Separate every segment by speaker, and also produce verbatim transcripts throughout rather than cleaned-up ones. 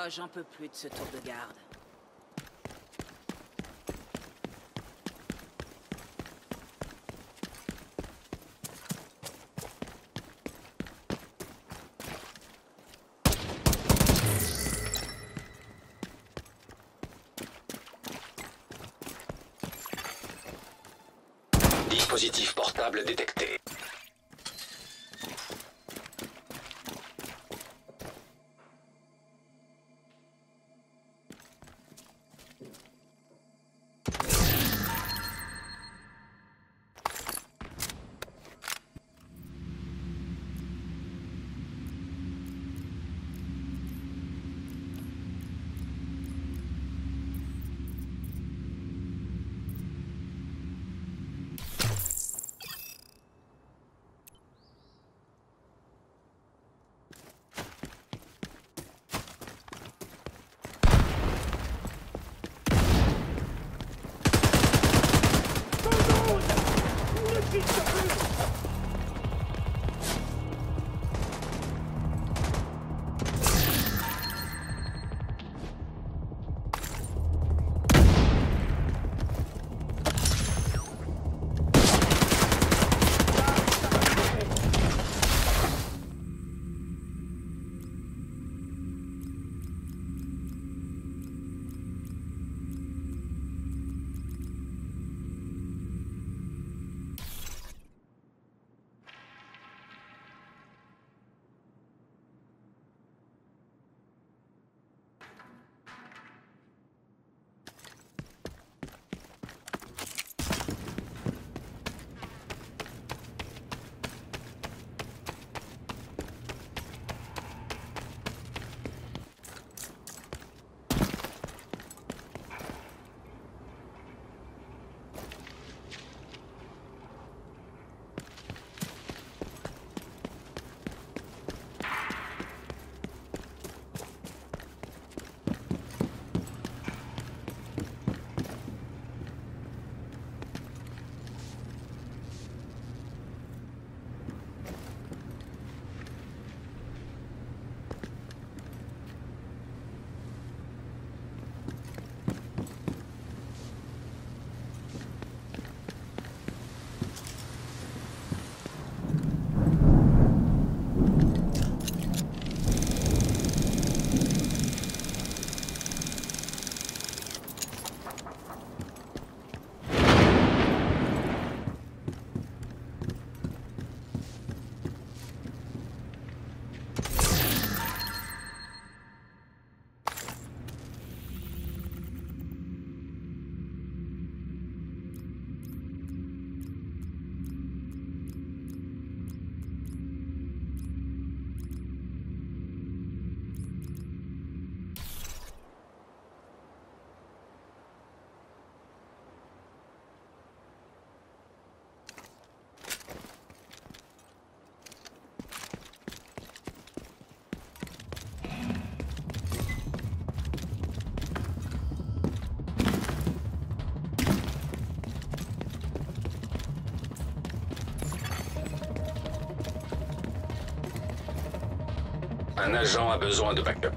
Speaker 1: j'en peux plus de ce tour de garde.
Speaker 2: Dispositif portable détecté. Un agent a besoin de backup.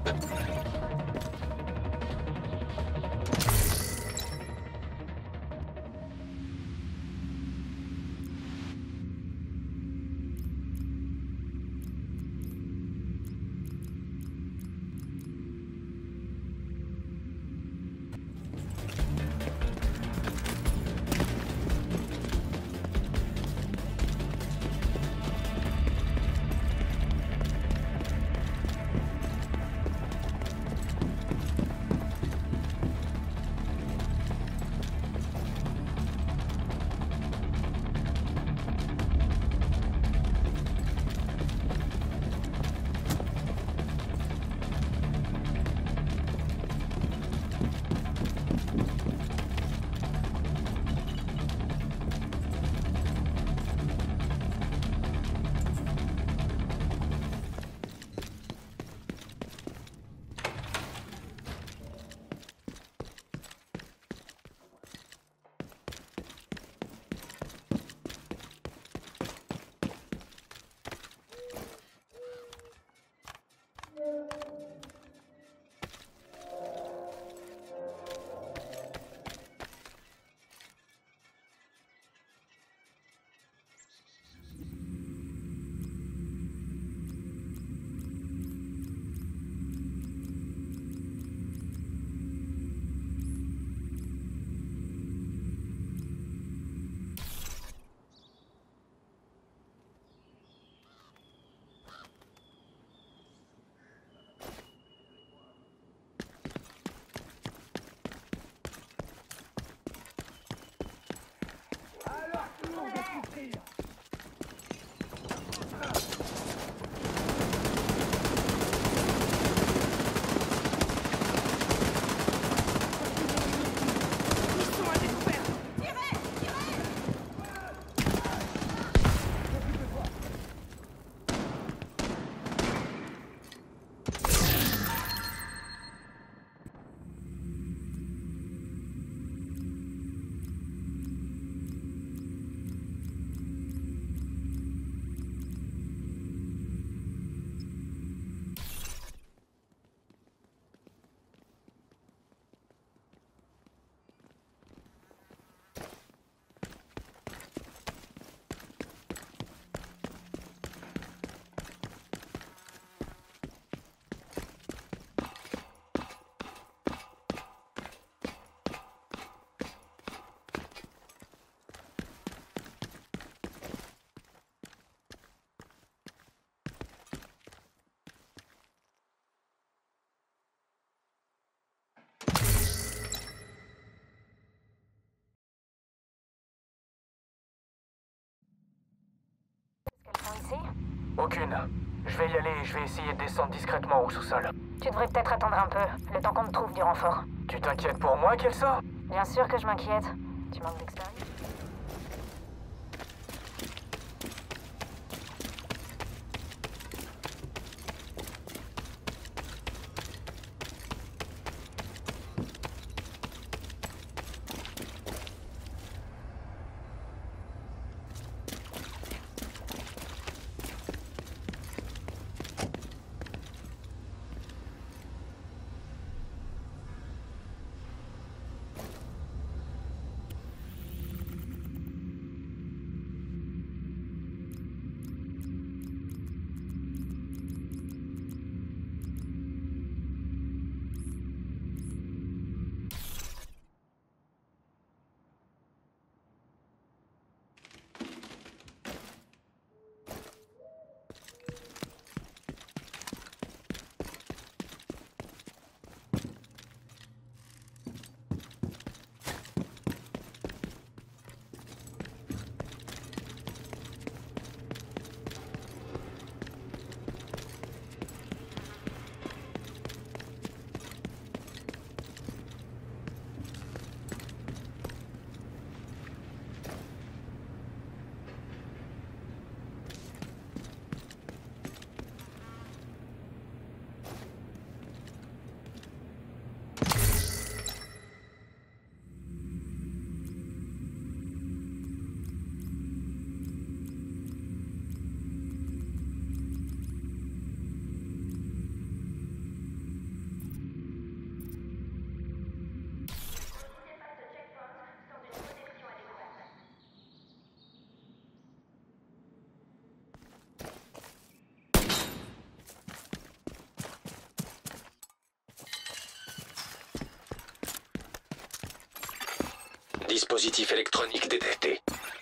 Speaker 3: Aucune. Je vais y aller et je vais essayer de descendre discrètement au sous-sol.
Speaker 4: Tu devrais peut-être attendre un peu, le temps qu'on te trouve du renfort.
Speaker 3: Tu t'inquiètes pour moi, Kelso?
Speaker 4: Bien sûr que je m'inquiète. Tu manques d'expérience.
Speaker 2: Dispositif électronique détecté.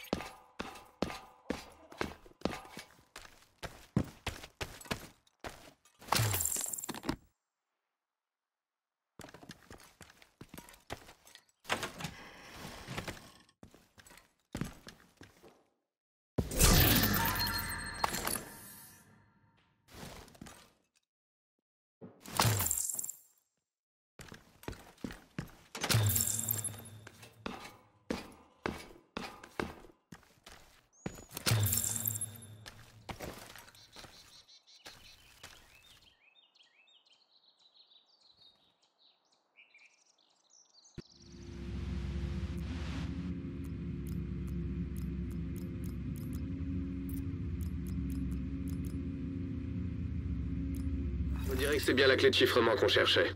Speaker 5: On dirait que c'est bien la clé de chiffrement qu'on cherchait.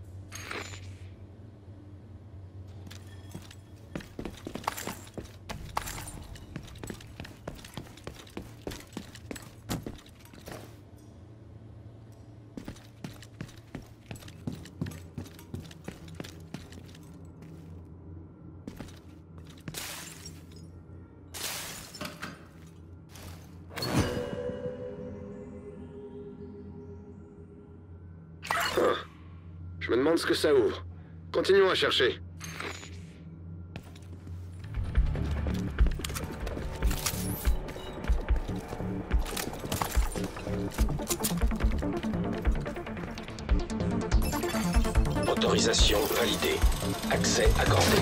Speaker 5: Je me demande ce que ça ouvre. Continuons à chercher.
Speaker 2: Autorisation validée. Accès accordé.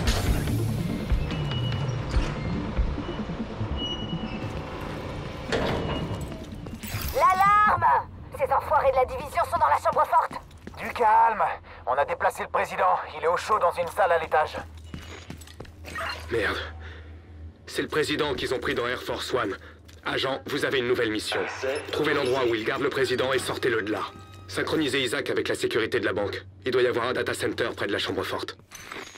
Speaker 4: L'alarme! Ces enfoirés de la division sont dans la chambre forte!
Speaker 3: Du calme. On a déplacé le président. Il est au chaud dans une salle à l'étage.
Speaker 5: Merde. C'est le président qu'ils ont pris dans Air Force One. Agent, vous avez une nouvelle mission. Trouvez l'endroit où il garde le président et sortez-le de là. Synchronisez Isaac avec la sécurité de la banque. Il doit y avoir un data center près de la chambre forte.